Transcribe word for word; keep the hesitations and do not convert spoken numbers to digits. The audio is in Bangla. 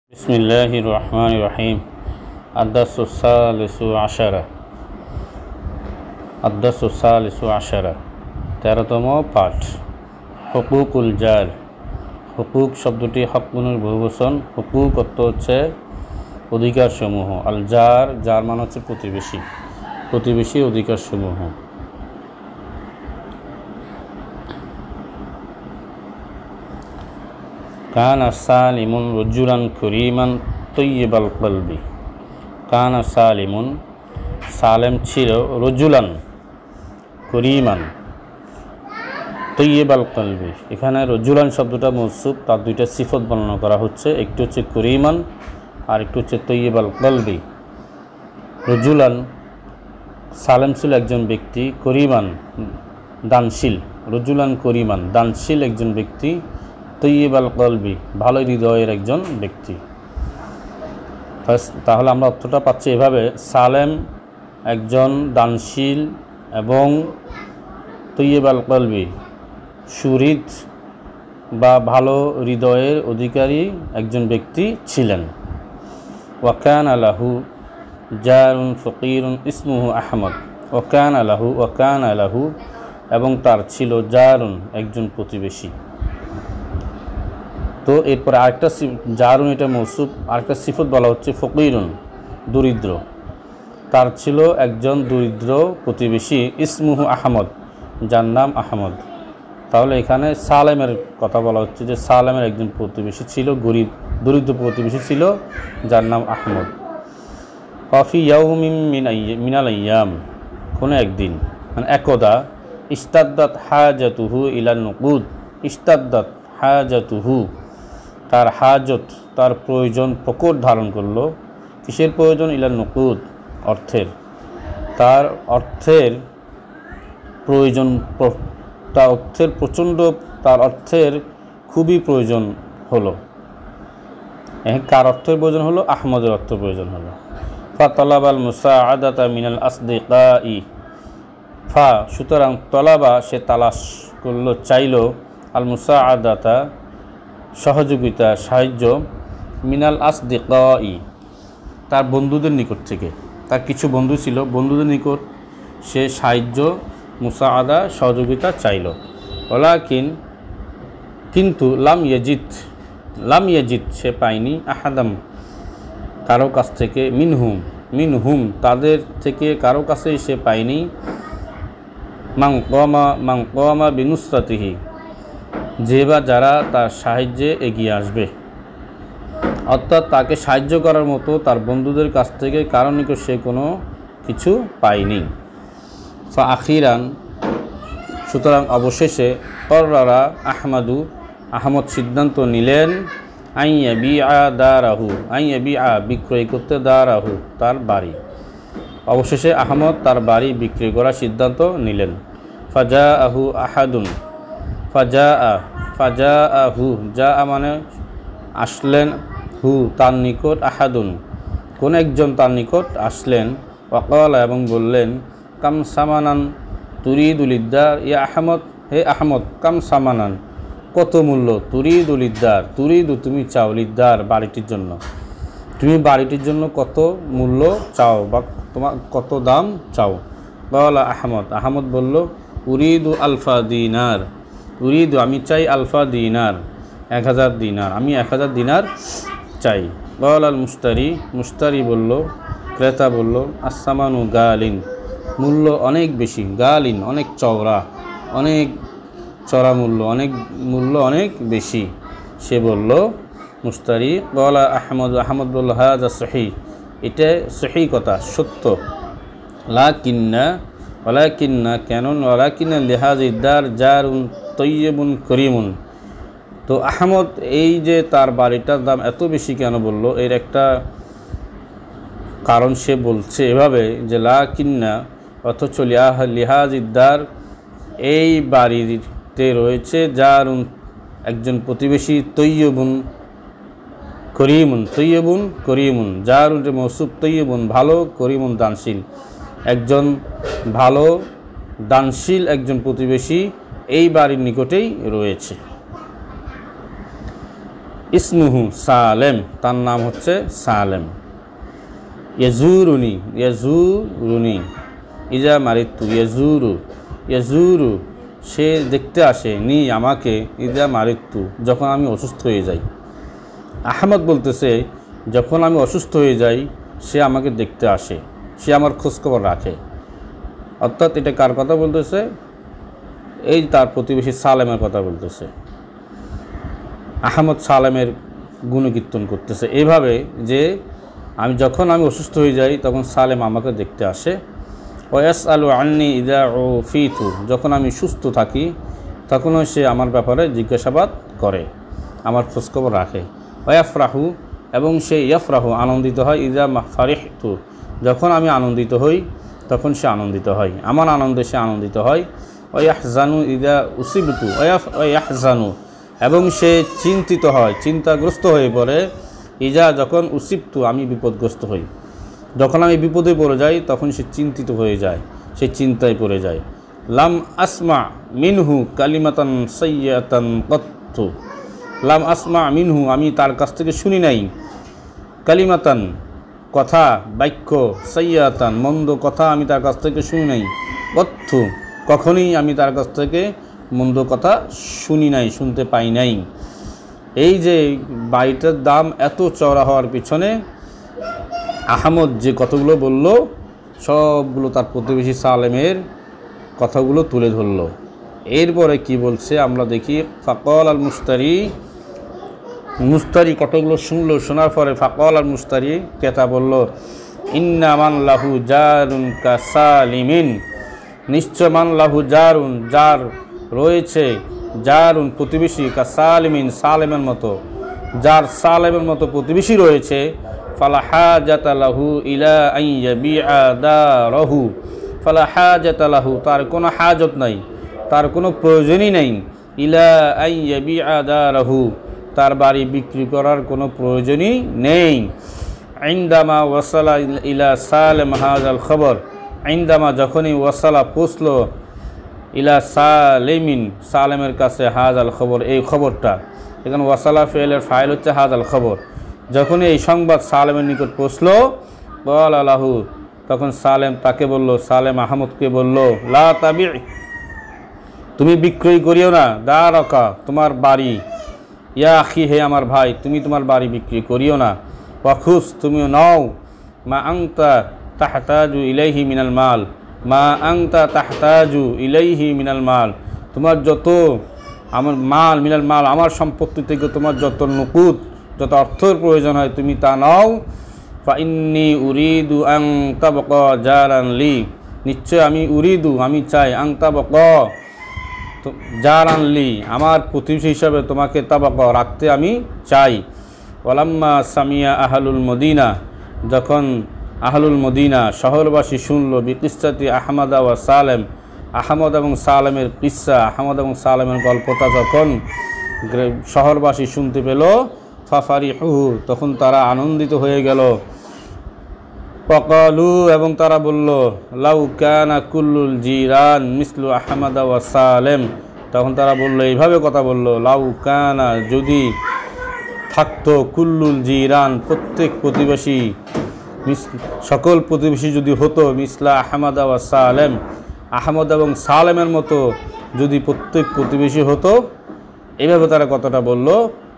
বিসমিল্লাহির রহমানির রহিম। আদ-দারসু সালিসু আশারা আদ-দারসু সালিসু আশারা তেরোতম পাঠ। হুকুকুল জার। হুকুক শব্দটি হকগুণের বহুবচন। হুকুক অর্থ হচ্ছে অধিকারসমূহ। আল জার, জার মানে হচ্ছে প্রতিবেশী, প্রতিবেশী অধিকারসমূহ। কানা সালিমুন রজুলান করিমান তৈয়িবাল কলবি। কানা সালিমুন, সালেম ছিল, রজুলান করিমান তৈয়িবাল কলবি। এখানে রজুলান শব্দটা মৌসুফ, তার দুইটা সিফত বর্ণনা করা হচ্ছে, একটি হচ্ছে করিমান আর একটি হচ্ছে তৈয়িবাল কলবি। রজুলান, সালেম ছিল একজন ব্যক্তি, করিমান দানশীল। রজুলান করিমান, দানশীল একজন ব্যক্তি, তৈয়িবাল কলবি ভালো হৃদয়ের একজন ব্যক্তি। তাহলে আমরা অর্থটা পাচ্ছি এভাবে: সালেম একজন দানশীল এবং তৈয়িবাল কলবি সুহৃদ বা ভালো হৃদয়ের অধিকারী একজন ব্যক্তি ছিলেন। ওয়াকান আলাহু জারুন ফকিরুন ইসমুহু আহমদ। ওয়াকান আলাহু, ওয়াকান আলাহু এবং তার ছিল, জারুন একজন প্রতিবেশী। তো এরপরে আরেকটা জারুন, এটা মৌসুফ, আরেকটা সিফত বলা হচ্ছে ফকিরুন, দরিদ্র। তার ছিল একজন দরিদ্র প্রতিবেশী, ইসমুহু আহমদ, যার নাম আহমদ। তাহলে এখানে সালেমের কথা বলা হচ্ছে যে সালেমের একজন প্রতিবেশী ছিল, গরিব দরিদ্র প্রতিবেশী ছিল, যার নাম আহমদ। কফি ইয়াউমিন মিনাল আইয়াম, কোনো একদিন, মানে একদা, ইস্তাদ্দাত হাজাতুহু ইলান নুকুদ। ইস্তাদ্দাত হাজাতুহু, তার হাজত, তার প্রয়োজন প্রকট ধারণ করলো। কিসের প্রয়োজন? ইলান নুকুদ, অর্থের। তার অর্থের প্রয়োজন, তার অর্থের প্রচণ্ড, তার অর্থের খুবই প্রয়োজন হলো। কার অর্থের প্রয়োজন হলো? আহমদের অর্থ প্রয়োজন হলো। ফা তলাবাল মুসাআদাতা মিনাল আসদিকাই। ফা, সুতরাং, তলাবা সে তালাশ করলো, চাইল, আল মুসাআদাতা সহযোগিতা, সাহায্য, মিনাল আসদিকাই তার বন্ধুদের নিকট থেকে। তার কিছু বন্ধু ছিল, বন্ধুদের নিকট সে সাহায্য, মুসাআদা, সহযোগিতা চাইল। ওয়ালাকিন, কিন্তু, লাম ইয়াজিদ, লাম ইয়াজিদ সে পায়নি, আহাদাম কারো কাছ থেকে, মিনহুম, মিনহুম তাদের থেকে কারো কাছেই সে পায়নি, মান কামা, মান কামা বিনুসরাতিহি যে বা যারা তার সাহায্যে এগিয়ে আসবে। অর্থাৎ তাকে সাহায্য করার মতো তার বন্ধুদের কাছ থেকে কারো নিকট সে কোনো কিছু পায়নি। ফা আখিরান, সুতরাং অবশেষে, কররা আহমাদু, আহমদ সিদ্ধান্ত নিলেন, আইয়া বিআ দারাহু, আইয়া বিআ বিক্রয় করতে, দারাহু তার বাড়ি। অবশেষে আহমদ তার বাড়ি বিক্রি করার সিদ্ধান্ত নিলেন। ফাজা আহু আহাদুন, ফাজা আ, ফাজা আহু, যা মানে আসলেন, হু তার নিকট, আহাদুন কোন একজন তার নিকট আসলেন। ওয়াকালা এবং বললেন, কাম সামানান তুরিদুল ইদ্দার, ইয়া আহমদ, হে আহমদ, কাম সামানান কত মূল্য, তুরিদুল ইদ্দার, তুরিদু তুমি চাও, লিদ্দার বাড়িটির জন্য, তুমি বাড়িটির জন্য কত মূল্য চাও বা তোমার কত দাম চাও। কালা আহমদ, আহমদ বলল, উরিদু আলফা দিনার, উরিদু আমি চাই, আলফা দিনার এক হাজার দিনার, আমি এক হাজার দিনার চাই। কাল আল মুস্তারি, মুস্তারি বলল, ক্রেতা বলল, আসসামানু গালিন মূল্য অনেক বেশি, গালিন অনেক চওড়া, অনেক চড়া মূল্য, অনেক মূল্য অনেক বেশি। সে বলল, মুস্তারি। কালা আহমদ, আহমদ বলল, হাযা সহি, এটা সহি কথা, সত্য। লাকিন্না, ওয়ালাকিন্না কেন, ওয়ালাকিন্না লিহাযিদ্দার জারুন তৈয়িবুন করিমুন। তো আহমদ এই যে তার বাড়িটার দাম এত বেশি কেন বলল, এর একটা কারণ সে বলছে এভাবে যে, লাকিন্না অথচ, লিহাযিদ্দার এই বাড়িতে রয়েছে, জারুন একজন প্রতিবেশী, তৈয়িবুন করিমুন, তৈয়িবুন করিমুন, জারুন মৌসুফ, তৈয়িবুন ভালো, করিমুন দানশীল, একজন ভালো দানশীল একজন প্রতিবেশী এই বাড়ির নিকটেই রয়েছে। ইসমুহু সালেম, তার নাম হচ্ছে সালেম। ইয়াজুরুনি, ইয়াজুরুনি ইজা মারিতু, ইয়াজুরু, ইয়াজুরু সে দেখতে আসে, নি আমাকে, ইজা মারিতু যখন আমি অসুস্থ হয়ে যাই। আহমদ বলতেছে যখন আমি অসুস্থ হয়ে যাই সে আমাকে দেখতে আসে, সে আমার খোঁজখবর রাখে। অর্থাৎ এটা কার কথা বলতেছে? এই তার প্রতিবেশী সালেমের কথা বলতেছে। আহমদ সালেমের গুণকীর্তন করতেছে এইভাবে যে আমি যখন আমি অসুস্থ হয়ে যাই তখন সালেম আমাকে দেখতে আসে। ওয়াস আলু আন্নি ইদা ও ফিতু, যখন আমি সুস্থ থাকি তখনও সে আমার ব্যাপারে জিজ্ঞাসাবাদ করে, আমার খোঁজখবর রাখে। ওয়াফরাহু, এবং সে ইয়াফরাহু আনন্দিত হয়, ইদা ফারিহতু যখন আমি আনন্দিত হই তখন সে আনন্দিত হয়, আমার আনন্দে সে আনন্দিত হয়। ওয়াহজানু ইদা উসিবতু, ওয়াহজানু এবং সে চিন্তিত হয়, চিন্তাগ্রস্ত হয়ে পড়ে, ইজা যখন উসিবতু আমি বিপদগ্রস্ত হই, যখন আমি বিপদে পড়ে যাই তখন সে চিন্তিত হয়ে যায়, সে চিন্তায় পড়ে যায়। লাম আসমা মিনহু কালিমাতান সাইয়্যাতান কত্তু, লাম আসমা মিনহু আমি তার কাছ থেকে শুনি নাই, কালিমাতান কথা, বাক্য, সাইয়্যাতান মন্দ কথা আমি তার কাছ থেকে শুনি নাই, কত্তু কখনোই আমি তার কাছ থেকে মন্দ কথা শুনি নাই, শুনতে পাই নাই। এই যে বাড়িটার দাম এত চওড়া হওয়ার পিছনে আহমদ যে কথাগুলো বলল সবগুলো তার প্রতিবেশী সালেমের কথাগুলো তুলে ধরল। এরপরে কি বলছে আমরা দেখি। ফাকল আল মুস্তারি, মুস্তারি কতগুলো শুনলো, শোনার পরে ফাকল আল মুস্তারি ক্রেতা বলল, ইন্না মান লাহু জারুন কা সালিমিন, নিশ্চয় মান লাহু জারুন যার রয়েছে, জারুন প্রতিবেশী, কা সালিমিন সালেমের মতো, যার সালেমের মতো প্রতিবেশী রয়েছে, ফালা হাজাতা লাহু ইলা আন ইয়াবিআ দারাহু, ফালা হাজাতা লাহু তার কোনো হাজত নাই, তার কোনো প্রয়োজনই নেই, ইলা আন ইয়াবিআ দারাহু তার বাড়ি বিক্রি করার কোনো প্রয়োজনই নেই। ইনদামা ওয়াসালা ইলা সালেম হাজাল খবর, ইনদামা যখনই ওয়াসালা পৌঁছলো, ইলা সালেমিন সালেমের কাছে হাজাল খবর এই খবরটা, এখানে ওয়াসালা ফেলের ফাইল হচ্ছে হাজাল খবর, যখনই এই সংবাদ সালেমের নিকট পৌঁছলো, বল আলাহু তখন সালেম তাকে বলল, সালেম আহমদকে বলল, লা তাবি তুমি বিক্রয় করিও না, দা রকা তোমার বাড়ি, ইয়া আখি হে আমার ভাই তুমি তোমার বাড়ি বিক্রি করিও না, ওয়াখুস তুমিও নাও, মা আংতা তাহতাজু ইলাইহি মিনাল মাল, মা আংতা তাহতাজু ইলাইহি মিনাল মাল তোমার যত আমার মাল, মিনাল মাল আমার সম্পত্তি থেকে তোমার যত নকুদ, যত অর্থের প্রয়োজন হয় তুমি তা নাও। ফা ইন্নি উরিদু আং তাবকা জারান লি, নিশ্চয় আমি উরিদু আমি চাই, আং তাবকা জারান লি আমার প্রতিবেশী হিসাবে তোমাকে তাবক রাখতে আমি চাই। ওয়ালাম্মা সামিয়া আহলুল মদিনা, যখন আহলুল মদিনা শহরবাসী শুনল, বিকিস্সাতি আহমদ ওয়া সালেম, আহমদ এবং সালেমের কিস্সা, আহমদ এবং সালেমের গল্পটা যখন শহরবাসী শুনতে পেল, ফাফারিহুহু তখন তারা আনন্দিত হয়ে গেল। ওয়াকালু এবং তারা বলল, লাউ কানা কুল্লুল জিরান মিসলু আহমদ ওয়া সালেম, তখন তারা বলল এইভাবে কথা বলল, লাউ কানা যদি থাকতো, কুল্লুল জিরান প্রত্যেক প্রতিবেশী, সকল প্রতিবেশী যদি হতো, মিসলা আহমদ ওয়া সালেম আহমদ এবং সালেমের মতো যদি প্রত্যেক প্রতিবেশী হতো, এইভাবে তারা কথাটা বলল।